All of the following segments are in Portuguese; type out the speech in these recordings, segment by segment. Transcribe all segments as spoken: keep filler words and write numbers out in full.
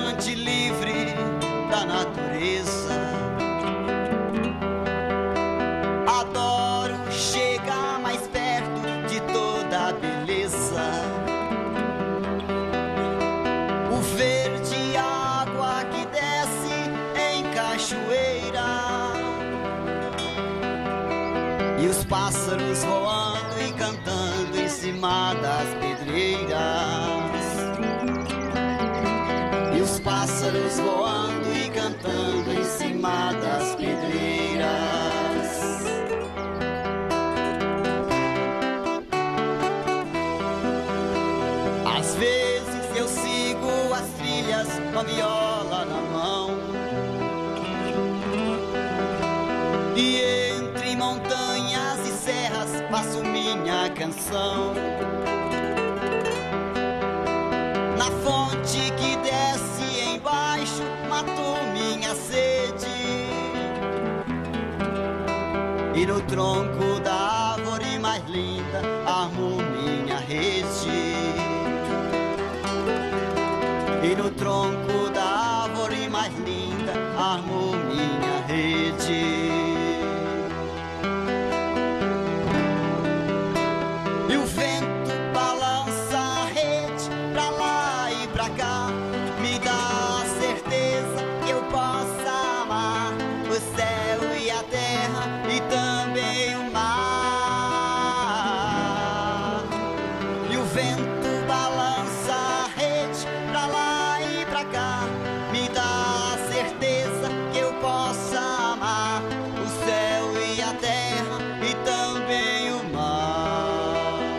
amante livre da natureza. Adoro chegar mais perto de toda a beleza. O verde, água que desce em cachoeira, e os pássaros voando e cantando em cima das pedreiras. E os pássaros voando e cantando em cima das pedreiras. Às vezes eu sigo as trilhas com a viola na mão, e entre montanhas e serras faço minha canção. Na fonte que desce embaixo matou minha sede, e no tronco da árvore mais linda armo minha rede. E no tronco da árvore mais linda armo minha rede. E o vento balança a rede pra lá e pra cá, me dá a certeza que eu possa amar o céu e a terra e também o mar. E o vento balança a rede pra lá e pra cá, me dá a certeza que eu possa amar o céu e a terra e também o mar.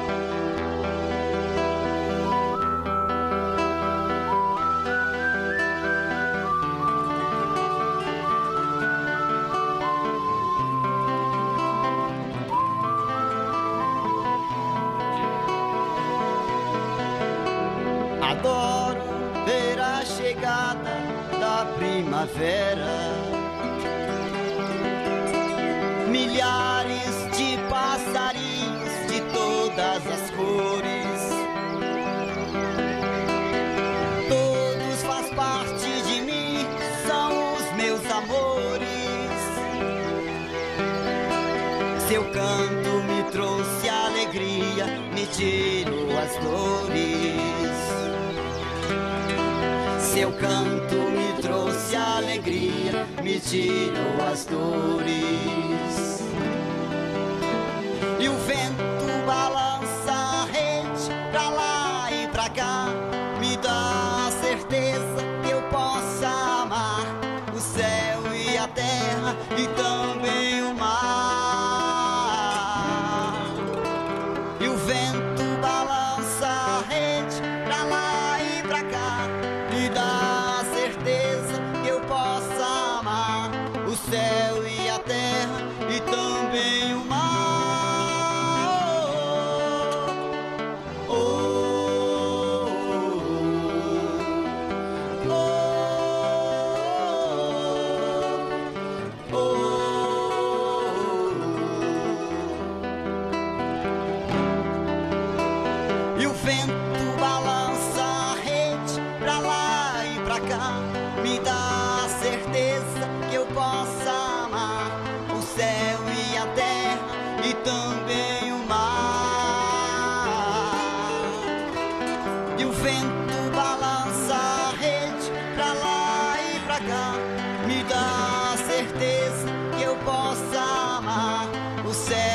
Adoro ver a chegada da primavera, milhares de passarinhos de todas as cores, todos faz parte de mim, são os meus amores. Seu canto me trouxe alegria, me tirou as dores. Seu canto me trouxe alegria, me tirou as dores. E o vento balança a rede pra lá e pra cá, me dá a certeza que eu possa amar o céu e a terra e também o mar. E o vento balança a rede pra lá e pra cá, me dá a certeza que eu possa amar o céu e a terra e também o mar. Oh, oh, oh, oh. E o vento balança a rede pra lá e pra cá, me dá a certeza que eu possa amar o céu e a terra e também o mar. E o vento balança a rede pra lá e pra cá, me dá a certeza que eu possa amar o céu